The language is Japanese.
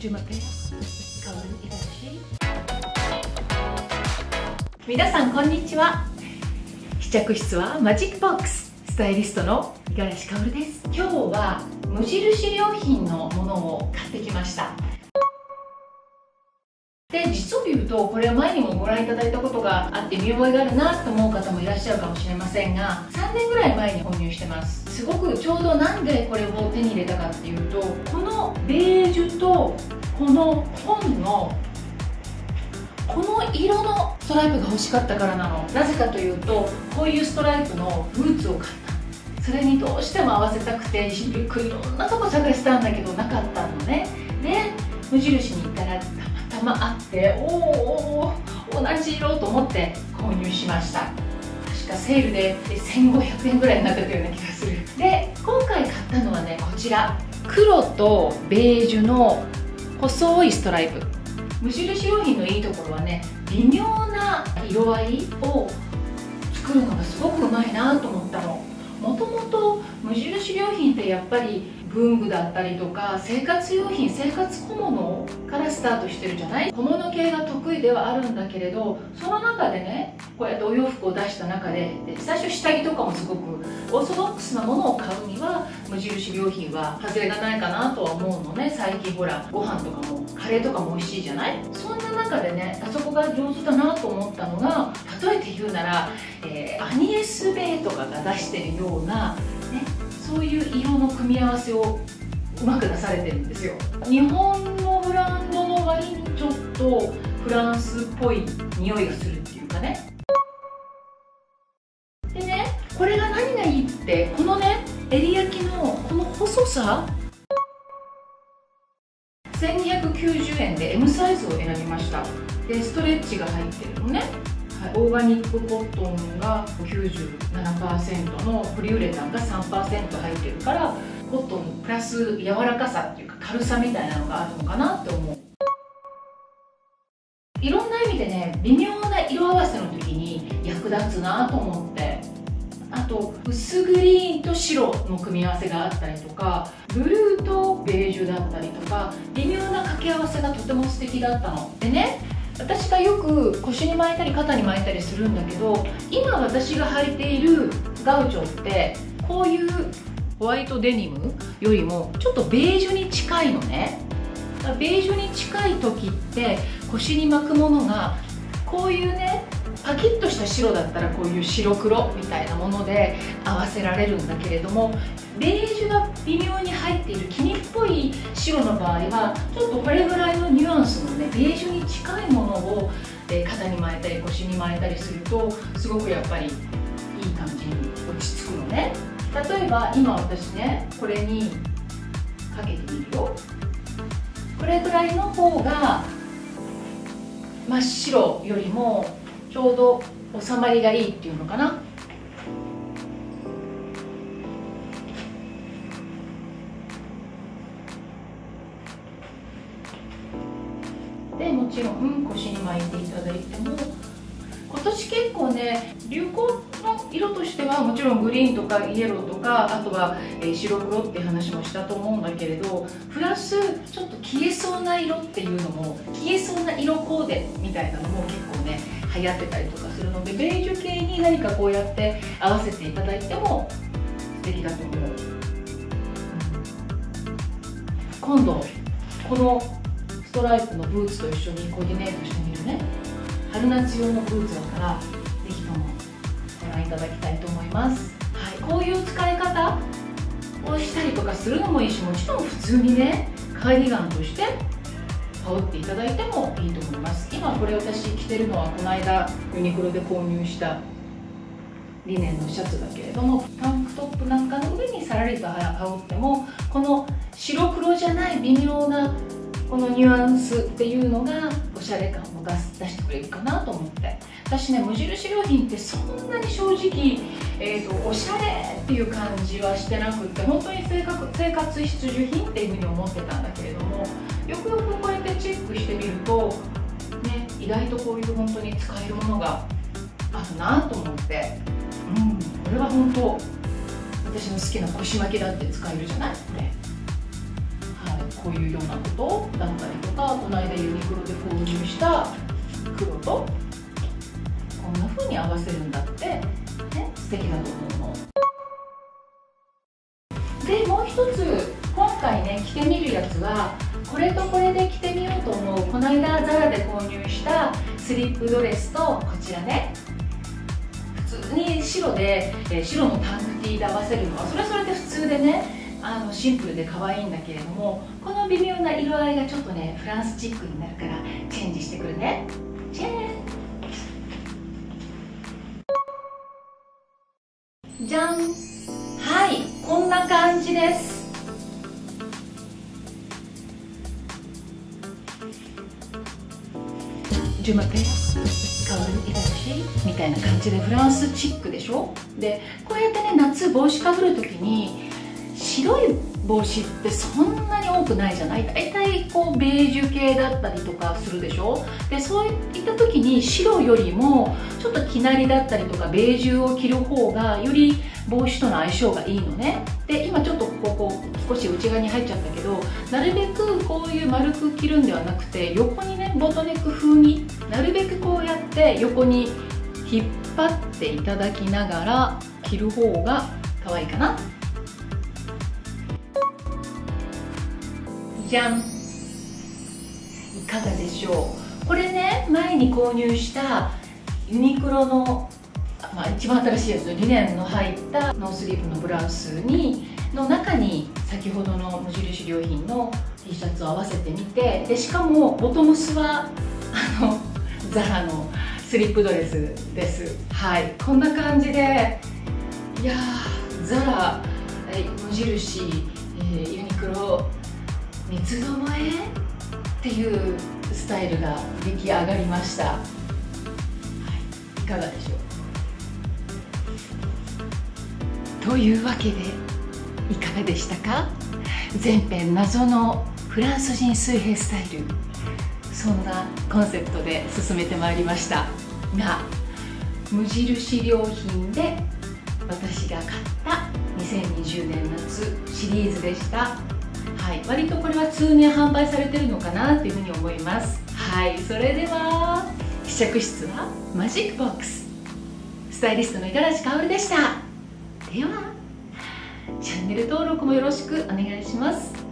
Jumpa pe Kaoru Igarashi。皆さんこんにちは。試着室はマジックボックス、スタイリストの五十嵐かおるです。今日は無印良品のものを買ってきました。で、実を言うとこれは前にもご覧いただいたことがあって見覚えがあるなと思う方もいらっしゃるかもしれませんが、3年ぐらい前に購入してます。すごくちょうどなんでこれを手に入れたかっていうと、このベージュとこの本のこの色のストライプが欲しかったからなの。なぜかというと、こういうストライプのブーツを買った。それにどうしても合わせたくていろんなとこ探したんだけどなかったのね。で、無印に行ったらたまたまあって、お同じ色と思って購入しました。確かセールで1500円ぐらいになってたような気がする。で、今回買ったのはね、こちら黒とベージュの細いストライプ。無印良品のいいところはね、微妙な色合いを作るのがすごくうまいなと思ったの。もともと無印良品ってやっぱり文具だったりとか生活用品、生活小物からスタートしてるじゃない。小物系が得意ではあるんだけれど、その中でね、こうやってお洋服を出した中で最初下着とかもすごくオーソドックスなものを買うには無印良品は外れがないかなとは思うのね。最近ほらご飯とかもカレーとかも美味しいじゃない。そんな中でね、あそこが上手だなと思ったのが、例えて言うなら、アニエスベイとかが出してるような、ね、そういう色の組み合わせをうまく出されてるんですよ。日本のブランドの割にちょっとフランスっぽい匂いがするっていうかね。でね、これが何がいいって、このね襟焼きのこの細さ、1290円で M サイズを選びました。で、ストレッチが入ってるのね。オーガニックコットンが 97% のポリウレタンが 3% 入ってるから、コットンプラス柔らかさっていうか軽さみたいなのがあるのかなって思う。いろんな意味でね、微妙な色合わせの時に役立つなと思って。あと薄グリーンと白の組み合わせがあったりとか、ブルーとベージュだったりとか、微妙な掛け合わせがとても素敵だったのでね、私がよく腰に巻いたり肩に巻いたりするんだけど、今私が履いているガウチョってこういうホワイトデニムよりもちょっとベージュに近いのね。ベージュに近い時って腰に巻くものがこういうね、パキッとした白だったらこういう白黒みたいなもので合わせられるんだけれども、ベージュが微妙に入っている黄身っぽい白の場合はちょっとこれぐらいのニュアンスのね、ベージュに近いものを肩に巻いたり腰に巻いたりするとすごくやっぱりいい感じに落ち着くのね。例えば今私ね、これにかけてみるよ。これぐらいの方が真っ白よりもちょうど収まりがいいっていうのかな。で、もちろん腰に巻いていただいても、今年結構ね、流行の色としてはもちろんグリーンとかイエローとか、あとは白黒っていう話もしたと思うんだけれど、プラスちょっと消えそうな色っていうのも、消えそうな色コーデみたいなのも結構ね流行ってたりとかするので、ベージュ系に何かこうやって合わせていただいても素敵だと思う。今度このストライプのブーツと一緒にコーディネートしてみるね。春夏用のブーツだからぜひともご覧いただきたいと思います。はい、こういう使い方をしたりとかするのもいいし、もちろん普通にねカーディガンとして羽織っていただいてもいいと思います。今これ私着てるのはこの間ユニクロで購入したリネンのシャツだけれども、タンクトップなんかの上にさらりと羽織っても、この白黒じゃない微妙なこのニュアンスっていうのがおしゃれ感を出してくれるかなと思って。私ね、無印良品ってそんなに正直、おしゃれっていう感じはしてなくって、本当に生活必需品っていうふうに思ってたんだけれども、よくよくこうやってチェックしてみると、ね、意外とこういう本当に使えるものがあるなと思って、これは本当私の好きな腰巻きだって使えるじゃないこれ。こういうようなことだったりした黒とこんな風に合わせるんだって、ね、素敵だと思うの。でもう一つ今回ね着てみるやつはこれとこれで着てみようと思う。この間ザラで購入したスリップドレスとこちらね、普通に白で、白のタンクティーで合わせるのはそれはそれで普通でねシンプルで可愛いんだけれども、この微妙な色合いがちょっとねフランスチックになるからチェンジしてくるね。チェーンじゃん。はい、こんな感じです。ジュマペ香るいだしみたいな感じでフランスチックでしょ。でこうやってね夏帽子かぶるときに白い帽子ってそんなに多くないじゃない。大体こうベージュ系だったりとかするでしょ。でそういった時に白よりもちょっと生成りだったりとかベージュを着る方がより帽子との相性がいいのね。で今ちょっとこう少し内側に入っちゃったけど、なるべくこういう丸く着るんではなくて横にねボトネック風になるべくこうやって横に引っ張っていただきながら着る方が可愛いかな。じゃん、いかがでしょう。これね前に購入したユニクロの、一番新しいやつ、リネンの入ったノースリーブのブラウスの中に先ほどの無印良品の T シャツを合わせてみて、でしかもボトムスはザラのスリップドレスです。はい、こんな感じで、いやーザラ、無印、ユニクロ三つどもえっていうスタイルが出来上がりました。はい、いかがでしょう。というわけでいかがでしたか。前編謎のフランス人水平スタイル、そんなコンセプトで進めてまいりましたが、無印良品で私が買った2020年夏シリーズでした。はい、割とこれは通年販売されてるのかなというふうに思います。はい、それでは試着室はマジックボックス、スタイリストの五十嵐かおるでした。ではチャンネル登録もよろしくお願いします。